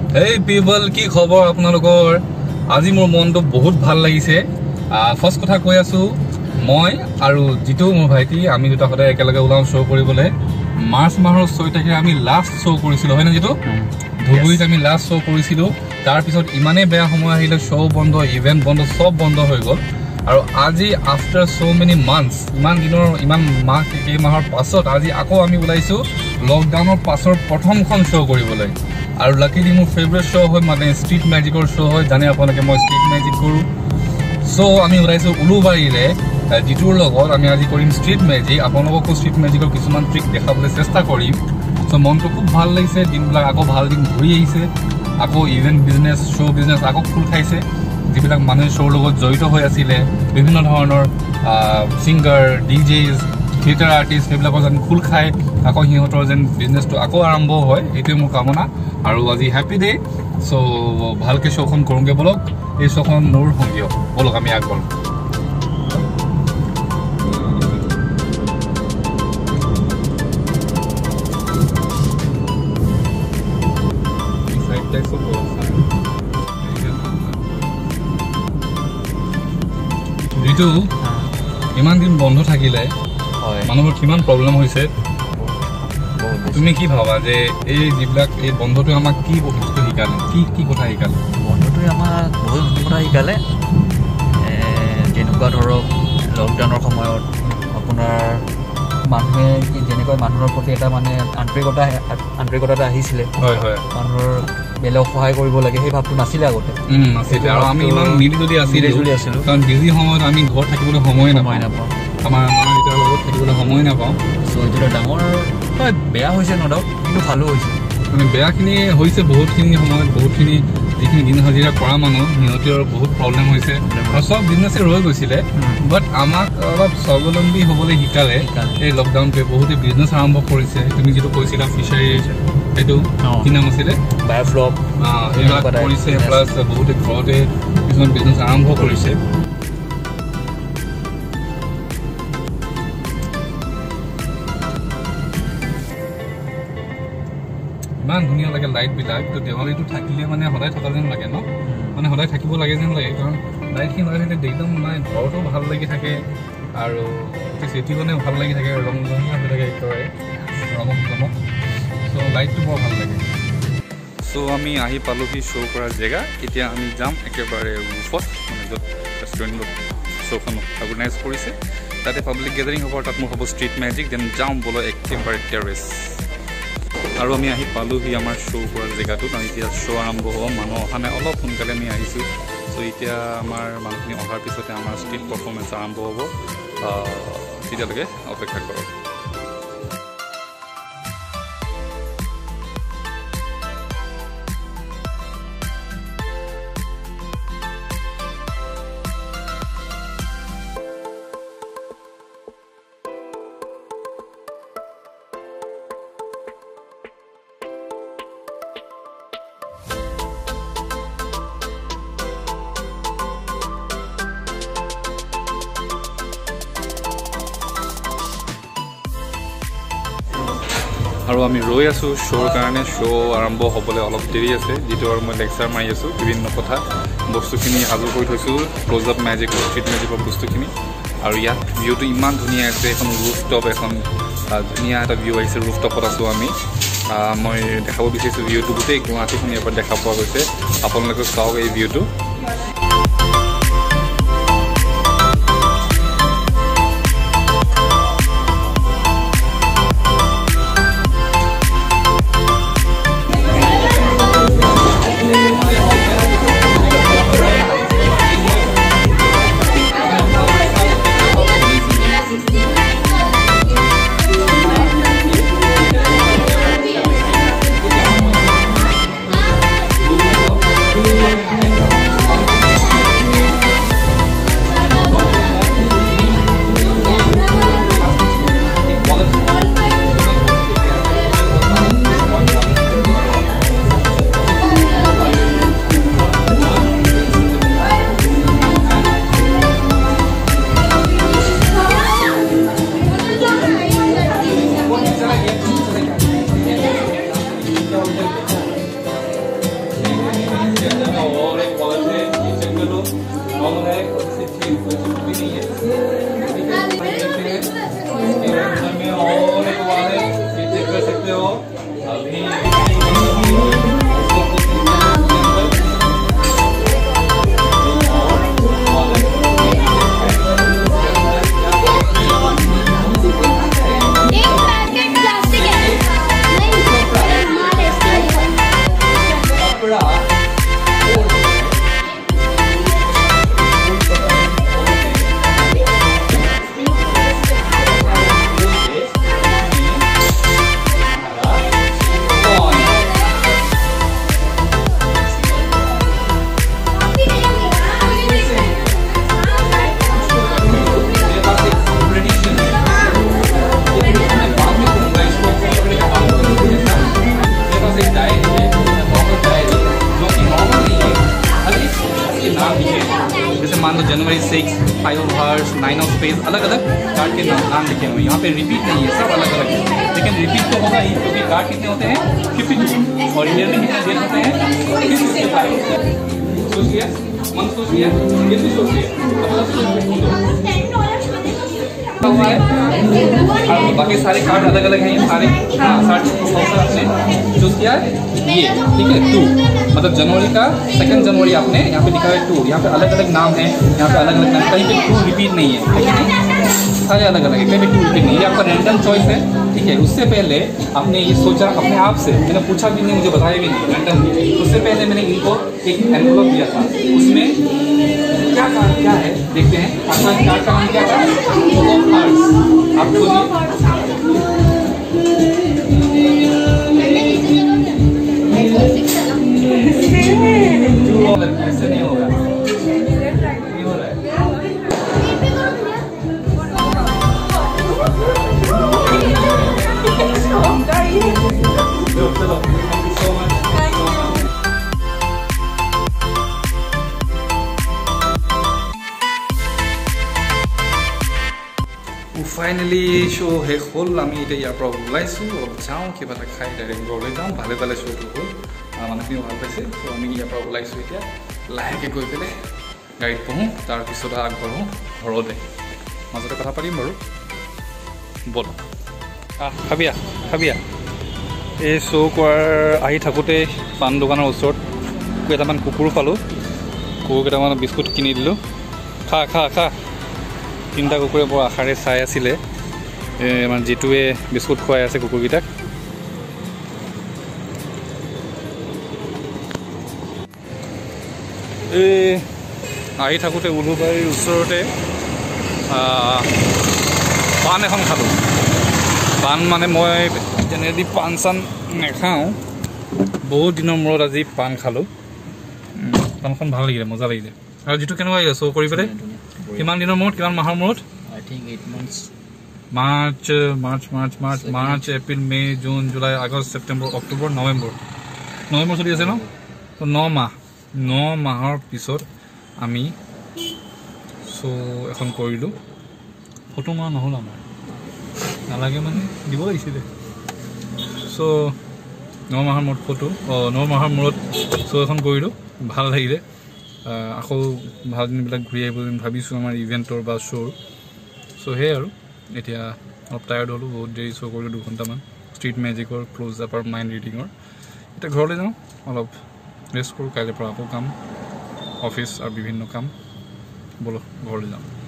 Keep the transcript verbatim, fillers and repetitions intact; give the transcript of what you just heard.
Hey people, কি খবৰ আপোনালোকৰ? আজি মোৰ মনটো বহুত ভাল লাগিছে। ফাৰ্স্ট কথা কৈ আছো, মই আৰু জিতু মোৰ ভাইটি আমি দুটা সদায় একেলগে ওলাম শ্ব' কৰিবলৈ। মাৰ্চ মাহৰ ছয় তাৰিখে আমি লাষ্ট শ্ব' কৰিছিলো, হয় না জিতু? ধুবুৰীত আমি লাষ্ট শ্ব' কৰিছিলো। তাৰ পিছত ইমানে বেয়া সময় আহিলে, শ্ব' বন্ধ, ইভেন্ট বন্ধ, সব বন্ধ হৈ গ'ল। আৰু আজি আফটাৰ সো মেনি মান্থস, ইমান দিনৰ ইমান মাহ কেই মাহৰ পাছত আজি আকৌ আমি ওলাইছো লকডাউনৰ পাছৰ প্ৰথমখন শ্ব' কৰিবলৈ। আৰু লাকিলি মোৰ ফেভৰেট শ্ব' হয় মানে ষ্ট্ৰীট মেজিকৰ শ্ব' হয়, জানে আপোনালোকে মই ষ্ট্ৰীট মেজিক কৰোঁ। চ' আমি ওলাইছোঁ উলুবাৰীৰে জিতুৰ লগত। আমি আজি কৰিম ষ্ট্ৰীট মেজিক, আপোনালোককো ষ্ট্ৰীট মেজিকৰ কিছুমান ট্ৰিক দেখাবলৈ চেষ্টা কৰিম। চ' মনটো খুব ভাল লাগিছে, দিনবিলাক আকৌ ভাল দিন ঘূৰি আহিছে, আকৌ ইভেণ্ট বিজনেছ শ্ব' বিজনেছ আকৌ খোল খাইছে। যিবিলাক মানুহে শ্ব'ৰ লগত জড়িত হৈ আছিলে, বিভিন্ন ধৰণৰ singer, DJs, theatre artist, সেইবিলাকৰ যেন খোল খাই আকৌ সিহঁতৰ যেন বিজনেছটো আকৌ আৰম্ভ হয়, এইটোৱে মোৰ কামনা। আৰু আজি হেপী ডে। চ' ভালকৈ শ্ব'খন কৰোঁগৈ বলক। এই শ্ব'খন মোৰ সংগীয়, বলক আমি আগবাঢ়ো। যিটো ইমান দিন বন্ধ থাকিলে মানুহৰ কিমান প্ৰব্লেম হৈছে, তুমি কি ভাবা যে এই যিবিলাক এই বন্ধটোৱে আমাক কি বস্তু শিকালে, কি কি কথা শিকালে? বন্ধটোৱে আমাক বহুত কথা শিকালে। যেনেকুৱা ধৰক লকডাউনৰ সময়ত আপোনাৰ মানুহে যেনেকৈ মানুহৰ প্ৰতি এটা মানে আন্তৰিকতা আন্তৰিকতা এটা আহিছিলে। হয় হয়, মানুহৰ বেলেগক সহায় কৰিব লাগে সেই ভাৱটো নাছিলে আগতে। নাছিলে, আৰু আমি ইমান মিলি যদি আছিলোঁ আছিলোঁ কাৰণ বিজি সময়ত আমি ঘৰত থাকিবলৈ সময় নাপায় নাপাওঁ, আমাৰ মা দেউতাৰ লগত থাকিবলৈ সময় নাপাওঁ। চ' এইটো ডাঙৰ হয়, বেয়া হৈছে ন ডাউট, কিন্তু ভালো হৈছে। মানে বেয়াখিনি হৈছে বহুতখিনি সময়ত, বহুতখিনি যিখিনি দিন হাজিৰা কৰা মানুহ সিহঁতৰ বহুত প্ৰব্লেম হৈছে আৰু চব বিজনেছে ৰৈ গৈছিলে। বাট আমাক অলপ স্বাৱলম্বী হ'বলৈ শিকালে এই লকডাউনটোৱে। বহুতে বিজনেছ আৰম্ভ কৰিছে, তুমি যিটো কৈছিলা ফিচাৰী, সেইটো কি নাম আছিলে, বায়'ফ্লক, সেইবিলাক কৰিছে। প্লাছ বহুতে ঘৰতে কিছুমান বিজনেছ আৰম্ভ কৰিছে। ইমান ধুনীয়া লাগে লাইটবিলাক। তো দেৱালীটো থাকিলে মানে সদায় থকা যেন লাগে ন, মানে সদায় থাকিব লাগে যেন লাগে, কাৰণ লাইটখিনি সদায় থাকিলে একদম মানে ঘৰতো ভাল লাগি থাকে আৰু চিটিখনে ভাল লাগি থাকে, ৰং ৰঙীয়া হৈ থাকে একেবাৰে ৰমক জমক। চ' লাইটটো বৰ ভাল লাগে। চ' আমি আহি পালোহি শ্ব' কৰাৰ জেগা। এতিয়া আমি যাম একেবাৰে ৰুফত, মানে য'ত ৰেষ্টুৰেণ্টত শ্ব'খন অৰ্গেনাইজ কৰিছে, তাতে পাব্লিক গেদাৰিং হ'ব। তাত মোৰ হ'ব ষ্ট্ৰীট মেজিক। দেন যাম বোলো একেবাৰে টেৰেছ। আৰু আমি আহি পালোহি আমাৰ শ্ব' কৰাৰ জেগাটোত। আমি এতিয়া শ্ব' আৰম্ভ হ'ব, মানুহ অহা নাই, অলপ সোনকালে আমি আহিছোঁ। চ' এতিয়া আমাৰ মানুহখিনি অহাৰ পিছতে আমাৰ ষ্ট্ৰীট পাৰফৰ্মেঞ্চ আৰম্ভ হ'ব। তেতিয়ালৈকে অপেক্ষা কৰক। আৰু আমি ৰৈ আছোঁ শ্ব'ৰ কাৰণে। শ্ব' আৰম্ভ হ'বলৈ অলপ দেৰি আছে, যিটো আৰু মই লেকচাৰ মাৰি আছোঁ বিভিন্ন কথা। বস্তুখিনি সাজু কৰি থৈছোঁ, ক্ল'জ আপ মেজিক, ষ্ট্ৰীট মেজিকৰ বস্তুখিনি। আৰু ইয়াত ভিউটো ইমান ধুনীয়া আছে, এখন ৰুফ টপ, এখন ধুনীয়া এটা ভিউ আহিছে। ৰুফ টপত আছোঁ আমি। মই দেখাব বিচাৰিছোঁ ভিউটো, গোটেই গুৱাহাটীখন ইয়াৰ পৰা দেখা পোৱা গৈছে। আপোনালোকে চাওক এই ভিউটো। मान लो जनवरी six, five of hearts, nine of spades, अलग अलग कार्ड के नाम नाम लिखे हुए हैं। यहाँ पे रिपीट नहीं है, सब अलग अलग है, लेकिन रिपीट तो होगा ही क्योंकि कार्ड कितने होते हैं फिफ्टी टू और इंडियन में कितने डेट होते हैं फिफ्टी फाइव। सोच लिया मन, सोच लिया ये भी सोच लिया हुआ है। और बाकी सारे कार्ड अलग अलग हैं, सारे हाँ सारे आपने चूज किया है ये, ठीक है टू, मतलब जनवरी का सेकंड जनवरी आपने यहाँ पे लिखा है टू। यहाँ पे अलग अलग नाम है, यहाँ पे अलग अलग नाम, कहीं पे टू रिपीट नहीं है, ठीक है सारे अलग अलग है, कहीं पे टू रिपीट नहीं है। ये आपका रैंडम चॉइस है, ठीक है। उससे पहले आपने ये सोचा अपने आप से, मैंने पूछा भी नहीं, मुझे बताया भी नहीं रैंडम। उससे पहले मैंने इनको एक एनवलप दिया था, उसमें क्या कार्ड क्या है देखते हैं। आपका कार्ड का नाम क्या था? आप बोलिए। ऐसे नहीं होगा, नहीं हो रहा है। चलो, thank you so much. Finally show' শেষ হ'ল। আমি এতিয়া ইয়াৰ পৰা ওলাইছোঁ, অলপ যাওঁ কিবা এটা খাই ডাইৰেক্ট ঘৰলৈ যাওঁ। ভালে ভালে শ্ব'টো হ'ল, মানুহখিনিও ভাল পাইছে। ত' আমি ইয়াৰ পৰা ওলাইছোঁ এতিয়া, লাহেকৈ গৈ পেলাই গাড়ীত বহোঁ, তাৰপিছত আগবাঢ়োঁ ঘৰলৈ। মাজতে কথা পাতিম বাৰু, ব'লক। আহ খাবিয়া খাবিয়া এই শ্ব' কৰাৰ আহি থাকোঁতে পাণ দোকানৰ ওচৰত কেইটামান কুকুৰ পালোঁ, কুকুৰ কেইটামান বিস্কুট কিনি দিলোঁ। খা খা খা তিনিটা কুকুৰে বৰ আশাৰে চাই আছিলে, মানে যিটোৱে বিস্কুট খুৱাই আছে কুকুৰকেইটাক। এই আহি থাকোঁতে উলুবাৰীৰ ওচৰতে পাণ এখন খালোঁ। পাণ মানে মই জেনেৰেলি পাণ চান নাখাওঁ, বহুত দিনৰ মূৰত আজি পাণ খালোঁ। পাণখন ভাল লাগিলে, মজা লাগিলে। আৰু যিটো কেনেকুৱা লাগিলে শ্ব' কৰি পেলাই? কিমান দিনৰ মূৰত, কিমান মাহৰ মূৰত? I think eight months. March March March March March April May June July August September October November November চলি আছে ন? তো ন মাহ ন মাহৰ পিছত আমি চ' এখন কৰিলোঁ। ফটো মৰা নহ'ল আমাৰ, নালাগে মানে দিব লাগিছিলে। চ' ন মাহৰ মূৰত ফটো, অঁ ন মাহৰ মূৰত চ' এখন কৰিলোঁ, ভাল লাগিলে। আকৌ ভাল দিনবিলাক ঘূৰি আহিব যেন ভাবিছোঁ আমাৰ ইভেণ্টৰ বা শ্ব'ৰ। চ' সেয়াই আৰু এতিয়া অলপ টায়াৰ্ড হ'লোঁ, বহুত দেৰি শ্ব' কৰিলোঁ, দুঘণ্টামান ষ্ট্ৰীট মেজিকৰ, ক্ল'জ আপ আৰু মাইণ্ড ৰিডিঙৰ। এতিয়া ঘৰলৈ যাওঁ, অলপ ৰেষ্ট কৰোঁ, কাইলৈৰ পৰা আকৌ কাম, অফিচ আৰু বিভিন্ন কাম। ব'লক ঘৰলৈ যাওঁ।